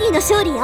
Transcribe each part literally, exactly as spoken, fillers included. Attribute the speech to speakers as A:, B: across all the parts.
A: ティの勝利よ。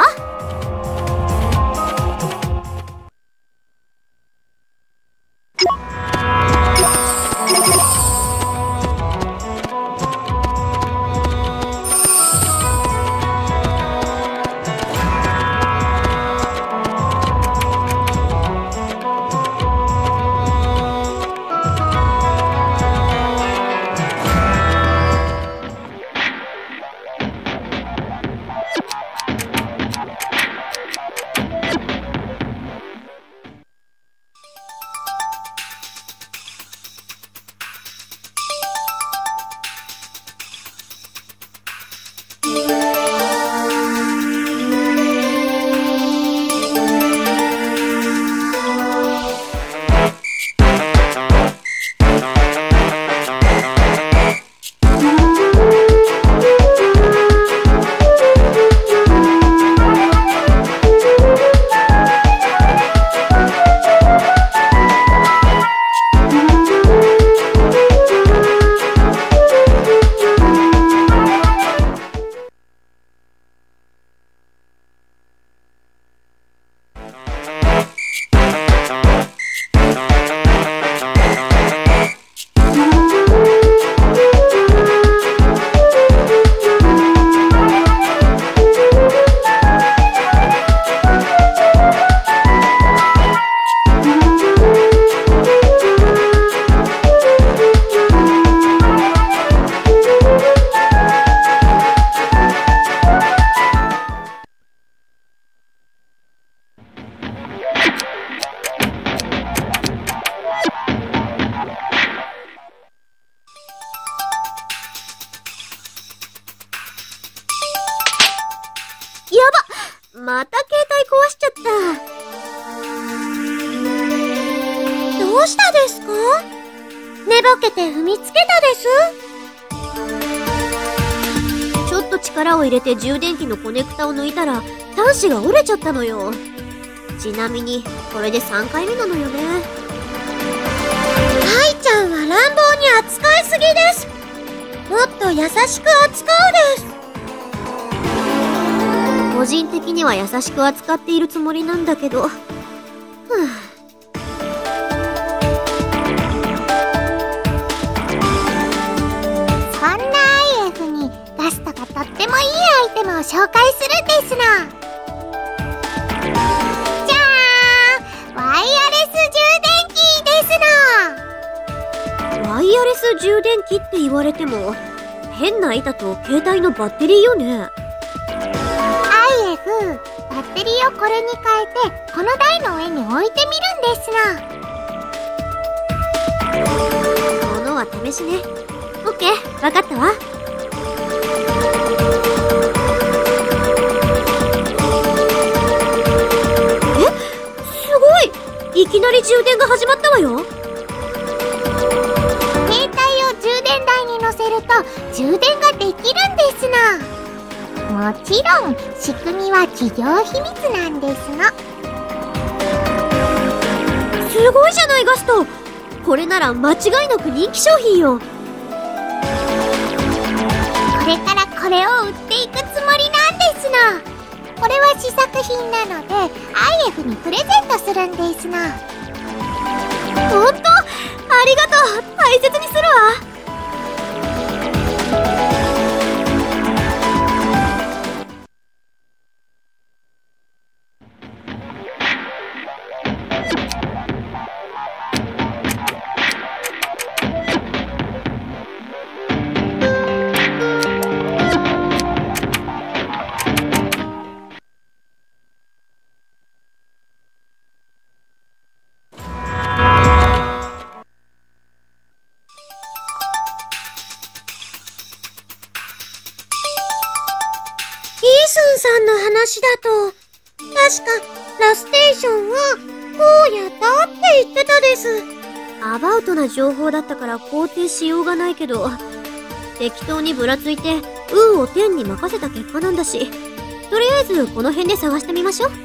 A: また携帯壊しちゃった。どうしたですか？寝ぼけて踏みつけたです。ちょっと力を入れて充電器のコネクタを抜いたら端子が折れちゃったのよ。ちなみにこれでさんかいめなのよね。愛ちゃんは乱暴に扱いすぎです。もっと優しく扱うです。個人的には優しく扱っているつもりなんだけど、ふぅ。
B: そんなアイエフにガストがとってもいいアイテムを紹介するんですの。じゃーん、ワイヤレス充電器ですの。
A: ワイヤレス充電器って言われても、変な板と携帯のバッテリーよね。
B: バッテリーをこれに変えてこの台の上に置いてみるんですの。
A: ものは試しね。オッケー、わかったわ。え、すごい！いきなり充電が始まったわよ。
B: 携帯を充電台に乗せると充電ができるんですの。もちろん仕組みは企業秘密なんですの。
A: すごいじゃないガスト。これなら間違いなく人気商品よ。
B: これからこれを売っていくつもりなんですの。これは試作品なので アイエフ にプレゼントするんですの。
A: ほんと？ありがとう。大切にするわ。さんの話だと、確かラステーションはこうやったって言ってたです。アバウトな情報だったから肯定しようがないけど、適当にぶらついて運を天に任せた結果なんだし、とりあえずこの辺で探してみましょう。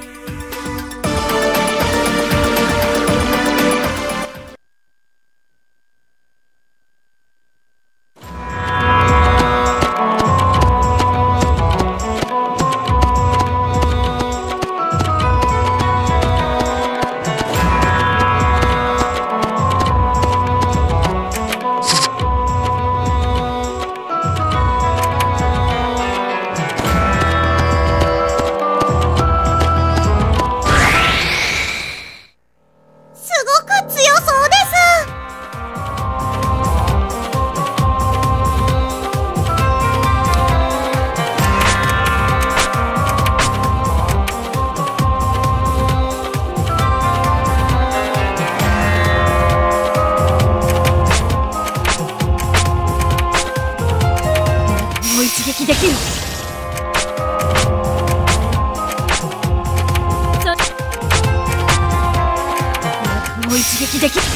A: 一撃できる。もう一撃できる。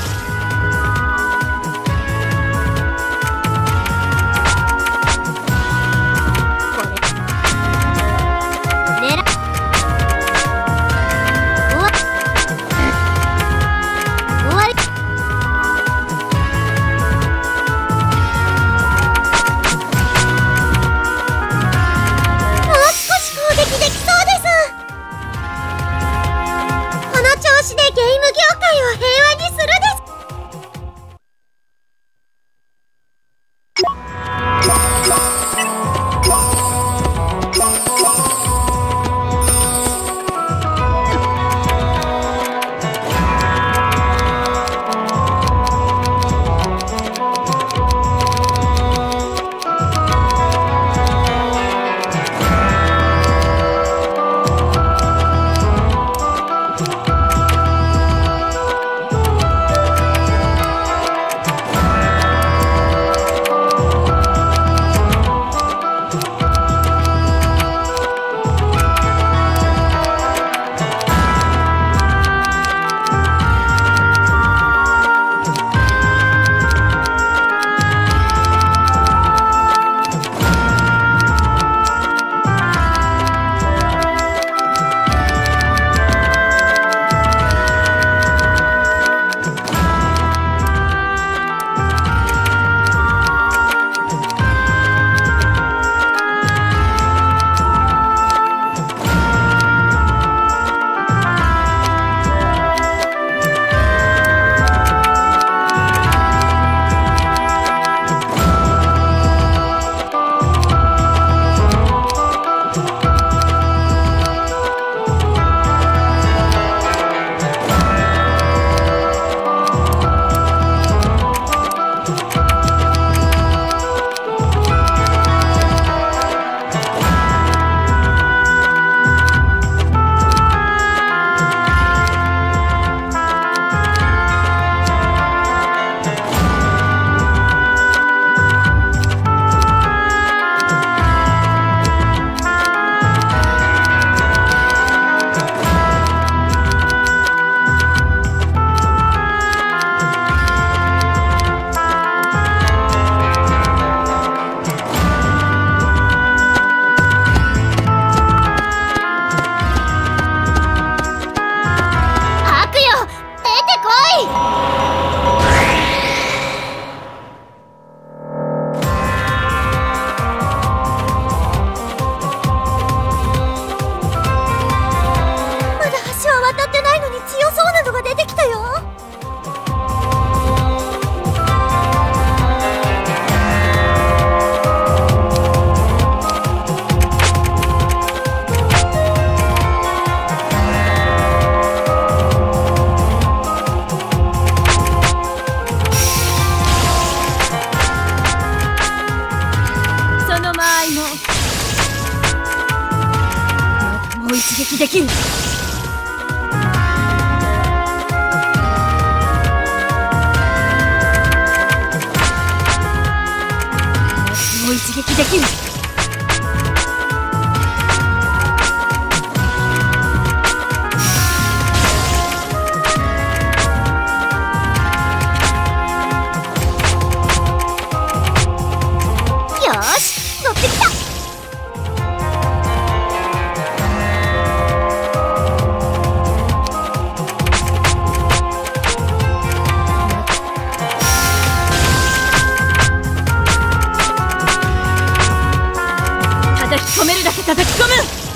A: 一撃できる。もう一撃できる。
B: よーし、乗ってきた。
A: 叩き込めるだけ叩き込む。